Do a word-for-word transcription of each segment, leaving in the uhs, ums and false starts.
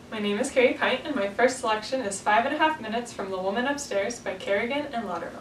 My name is Carrie Pint, and my first selection is Five and a Half Minutes from The Woman Upstairs by Kerrigan and Laudermilk.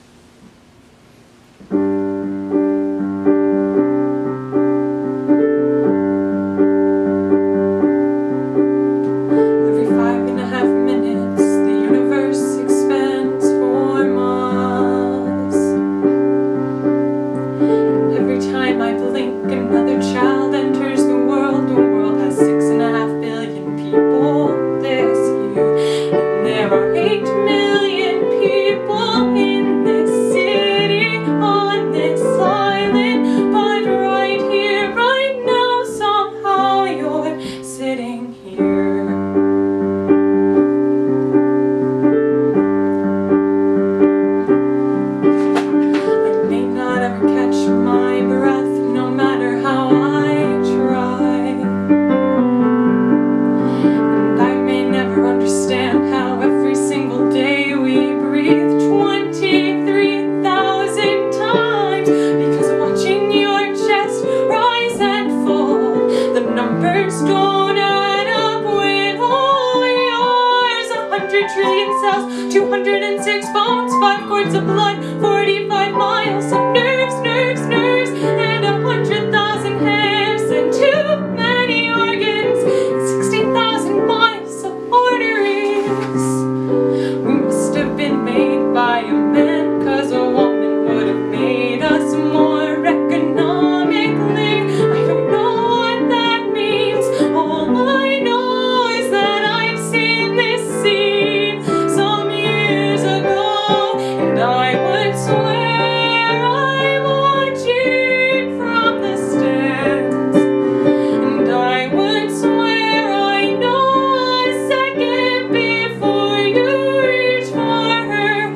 two hundred six bones, five quarts of blood, forty-five miles of nerves, nerves, nerves, and a hundred thousand hairs, and too many organs, sixty thousand miles of arteries. We must have been made by a man, cause a woman would have made us more economically. I don't know what that means. All I know is that I've seen this scene some years ago, and I would swear I'm watching from the stands, and I would swear I know a second before you reach for her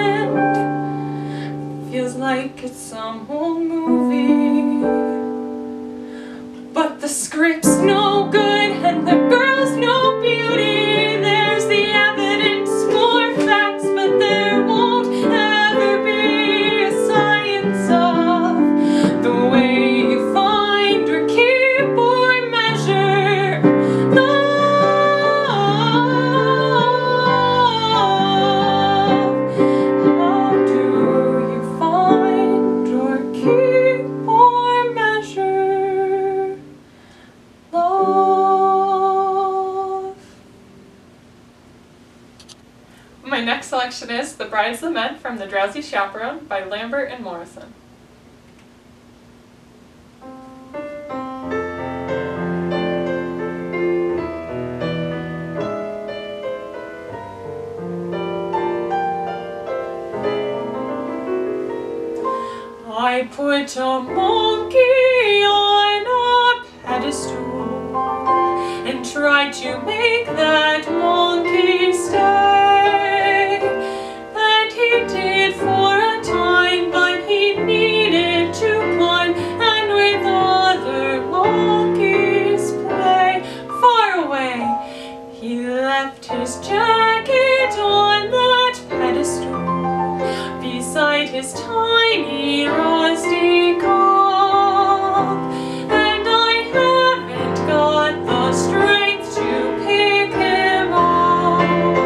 hand. Feels like it's some old movie, but the script's no good and the girl's no beauty. There's the evidence, more facts, but there won't ever be a science of the way you find or keep or measure love. How do you find or keep or measure love? My next selection is The Bride's Lament from The Drowsy Chaperone by Lambert and Morrison. I put a monkey on a pedestal and tried to make that monkey stay. And he did for a time, but he needed to climb and with other monkeys play. Far away, he left his jacket on that pedestal beside his tiny rusty cup, and I haven't got the strength to pick him up.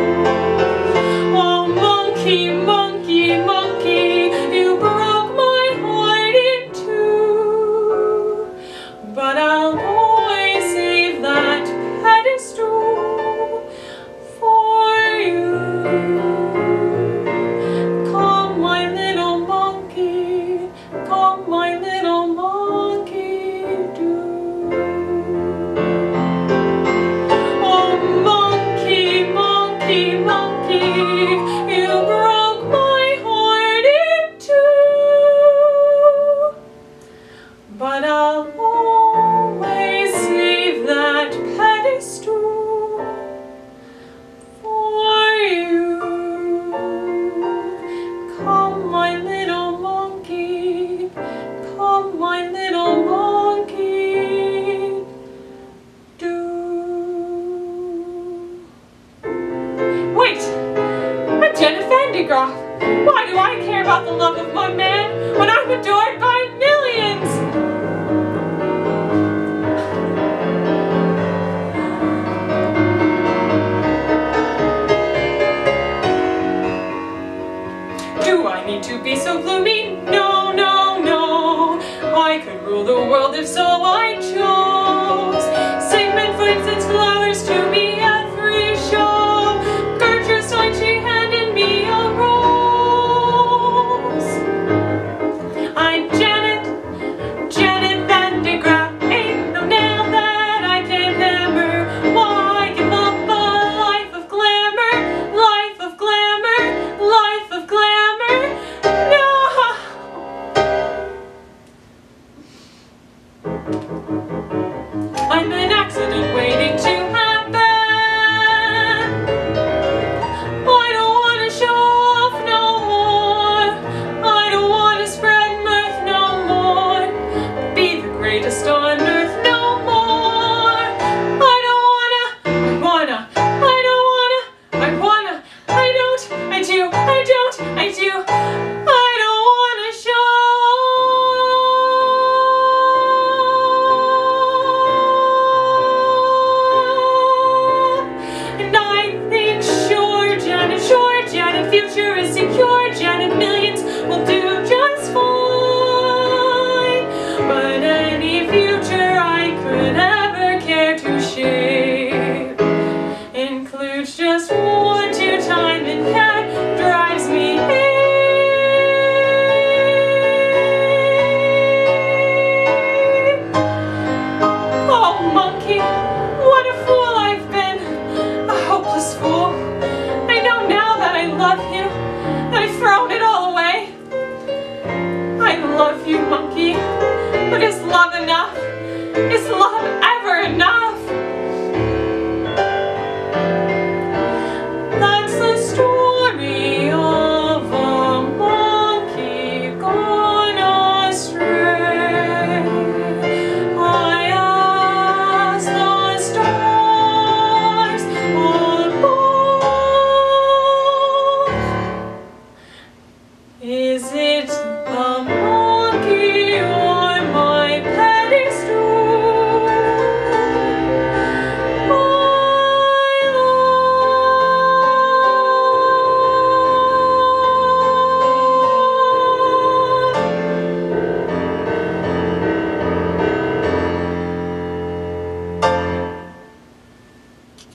Oh, monkey, monkey, monkey, you broke my heart in two, but I'll always save that pedestal for you. Come, my little monkey, come, my little monkey, do. Oh, monkey, monkey, monkey, you broke my heart in two, but I'll always save that pedestal for you. Come, my little monkey, come, my little monkey, do. Wait! I'm Jenna Van de Graaff. Why do I care about the love of my man when I'm adored by